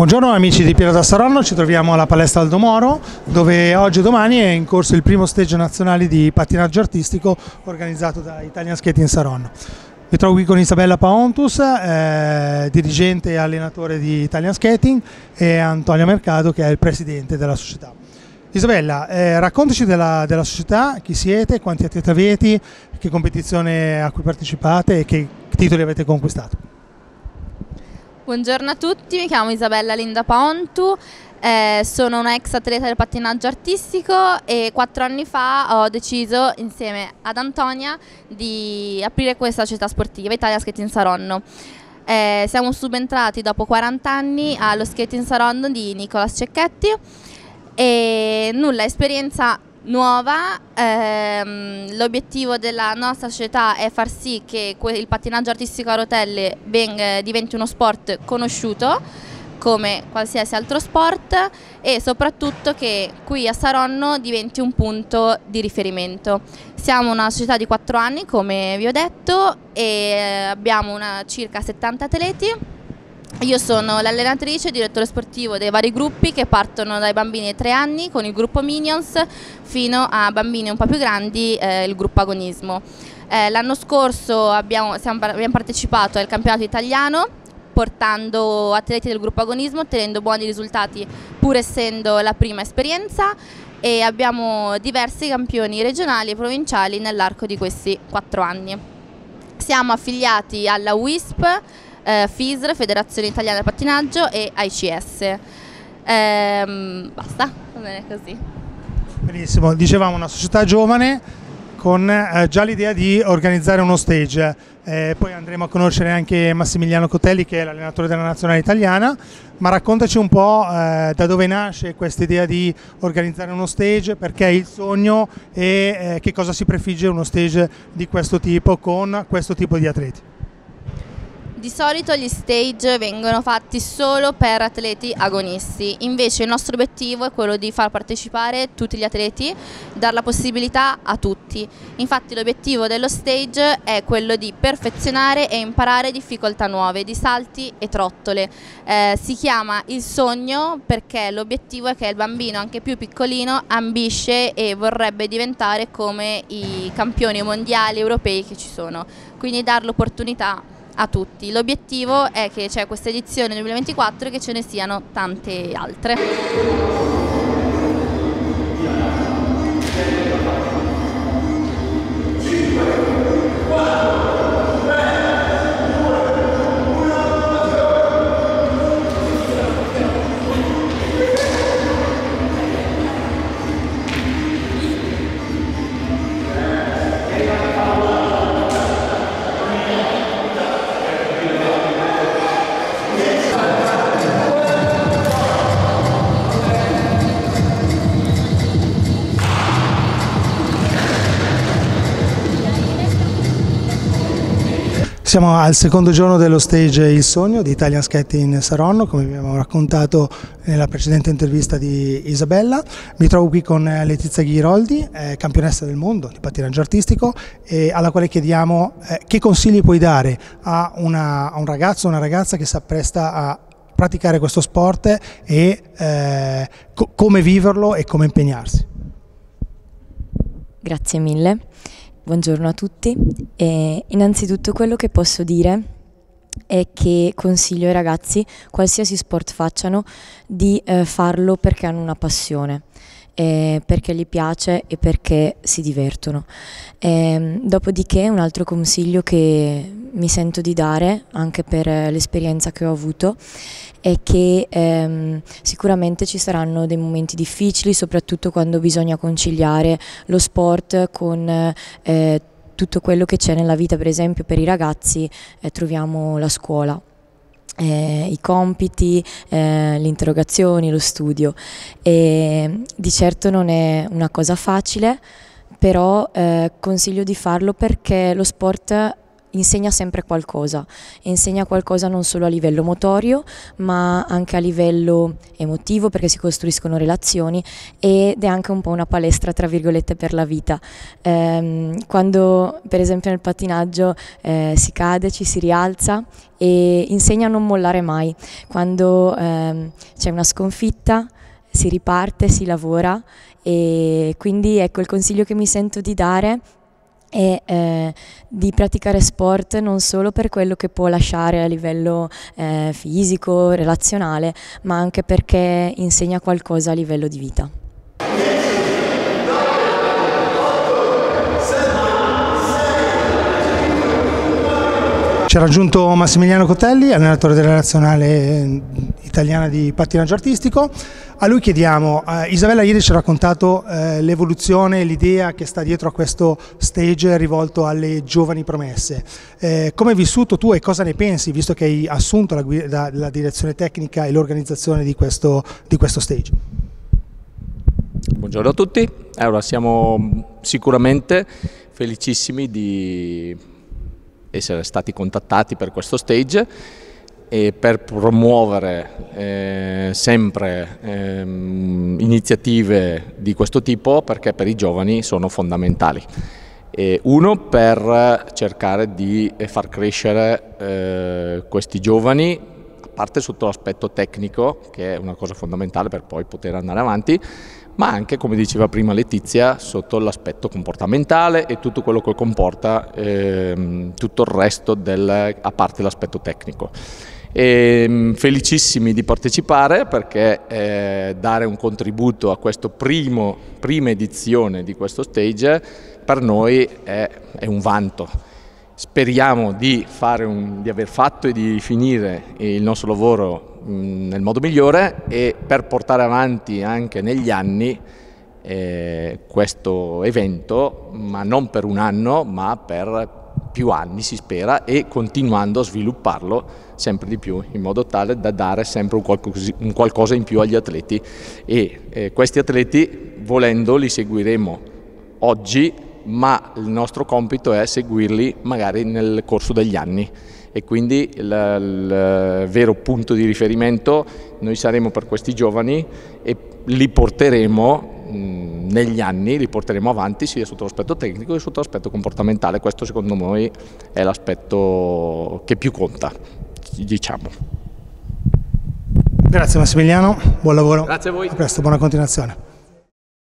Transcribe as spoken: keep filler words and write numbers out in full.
Buongiorno amici di Piero da Saronno, ci troviamo alla palestra Aldo Moro dove oggi e domani è in corso il primo stage nazionale di pattinaggio artistico organizzato da Italian Skating Saronno. Mi trovo qui con Isabella Paontus, eh, dirigente e allenatore di Italian Skating, e Antonio Mercado che è il presidente della società. Isabella, eh, raccontaci della, della società, chi siete, quanti atleti avete, che competizione a cui partecipate e che titoli avete conquistato. Buongiorno a tutti, mi chiamo Isabella Linda Paontu, eh, sono una ex atleta del pattinaggio artistico e quattro anni fa ho deciso insieme ad Antonia di aprire questa società sportiva, Italian Skating Saronno. Eh, siamo subentrati dopo quaranta anni allo Skating Saronno di Nicolas Cecchetti e nulla, esperienza nuova. ehm, L'obiettivo della nostra società è far sì che il pattinaggio artistico a rotelle venga, diventi uno sport conosciuto come qualsiasi altro sport e soprattutto che qui a Saronno diventi un punto di riferimento. Siamo una società di quattro anni, come vi ho detto, e abbiamo una, circa settanta atleti. Io sono l'allenatrice e direttore sportivo dei vari gruppi che partono dai bambini di tre anni con il gruppo Minions fino a bambini un po' più grandi, eh, il gruppo Agonismo. Eh, L'anno scorso abbiamo, siamo, abbiamo partecipato al campionato italiano portando atleti del gruppo Agonismo, ottenendo buoni risultati pur essendo la prima esperienza, e abbiamo diversi campioni regionali e provinciali nell'arco di questi quattro anni. Siamo affiliati alla W I S P, Eh, F I S R, Federazione Italiana del Pattinaggio, e A I C S. Ehm, basta, va bene così. Benissimo, dicevamo una società giovane con eh, già l'idea di organizzare uno stage, eh, poi andremo a conoscere anche Massimiliano Cotelli che è l'allenatore della nazionale italiana, ma raccontaci un po' eh, da dove nasce questa idea di organizzare uno stage, perché è il sogno e eh, che cosa si prefigge uno stage di questo tipo con questo tipo di atleti. Di solito gli stage vengono fatti solo per atleti agonisti, invece il nostro obiettivo è quello di far partecipare tutti gli atleti, dar la possibilità a tutti. Infatti l'obiettivo dello stage è quello di perfezionare e imparare difficoltà nuove, di salti e trottole. Eh, si chiama il sogno perché l'obiettivo è che il bambino, anche più piccolino, ambisce e vorrebbe diventare come i campioni mondiali europei che ci sono, quindi dar l'opportunità a tutti. L'obiettivo è che c'è questa edizione duemilaventiquattro e che ce ne siano tante altre. Siamo al secondo giorno dello stage Il Sogno di Italian Skating Saronno, come vi abbiamo raccontato nella precedente intervista di Isabella. Mi trovo qui con Letizia Ghiroldi, eh, campionessa del mondo di pattinaggio artistico, e alla quale chiediamo eh, che consigli puoi dare a, una, a un ragazzo o una ragazza che si appresta a praticare questo sport e eh, co come viverlo e come impegnarsi. Grazie mille. Buongiorno a tutti. E innanzitutto quello che posso dire è che consiglio ai ragazzi, qualsiasi sport facciano, di eh, farlo perché hanno una passione, eh, perché gli piace e perché si divertono. E, dopodiché un altro consiglio che mi sento di dare, anche per l'esperienza che ho avuto, è che ehm, sicuramente ci saranno dei momenti difficili, soprattutto quando bisogna conciliare lo sport con eh, tutto quello che c'è nella vita. Per esempio per i ragazzi eh, troviamo la scuola, eh, i compiti, eh, le interrogazioni, lo studio, e di certo non è una cosa facile, però eh, consiglio di farlo perché lo sport insegna sempre qualcosa, insegna qualcosa non solo a livello motorio ma anche a livello emotivo, perché si costruiscono relazioni, ed è anche un po' una palestra tra virgolette per la vita. Ehm, quando per esempio nel pattinaggio eh, si cade, ci si rialza, e insegna a non mollare mai. Quando ehm, c'è una sconfitta si riparte, si lavora, e quindi ecco il consiglio che mi sento di dare è eh, di praticare sport non solo per quello che può lasciare a livello eh, fisico, relazionale, ma anche perché insegna qualcosa a livello di vita. Ci ha raggiunto Massimiliano Cotelli, allenatore della nazionale italiana di pattinaggio artistico. A lui chiediamo, eh, Isabella ieri ci ha raccontato eh, l'evoluzione, l'idea che sta dietro a questo stage rivolto alle giovani promesse. Eh, come hai vissuto tu e cosa ne pensi, visto che hai assunto la, la, la direzione tecnica e l'organizzazione di questo, di questo stage? Buongiorno a tutti, allora siamo sicuramente felicissimi di essere stati contattati per questo stage e per promuovere eh, sempre eh, iniziative di questo tipo, perché per i giovani sono fondamentali. E uno, per cercare di far crescere eh, questi giovani, a parte sotto l'aspetto tecnico, che è una cosa fondamentale per poi poter andare avanti, ma anche, come diceva prima Letizia, sotto l'aspetto comportamentale e tutto quello che comporta eh, tutto il resto, del, a parte l'aspetto tecnico. E, felicissimi di partecipare, perché eh, dare un contributo a questa prima edizione di questo stage per noi è, è un vanto. Speriamo di, fare un, di aver fatto e di finire il nostro lavoro mh, nel modo migliore, e per portare avanti anche negli anni eh, questo evento, ma non per un anno ma per più anni si spera, e continuando a svilupparlo sempre di più, in modo tale da dare sempre un qualcosa, un qualcosa in più agli atleti, e eh, questi atleti, volendo, li seguiremo oggi, ma il nostro compito è seguirli magari nel corso degli anni, e quindi il, il vero punto di riferimento noi saremo per questi giovani, e li porteremo mh, negli anni, li porteremo avanti sia sotto l'aspetto tecnico che sotto l'aspetto comportamentale. Questo secondo noi è l'aspetto che più conta, diciamo. Grazie Massimiliano, buon lavoro. Grazie a voi. A presto, buona continuazione.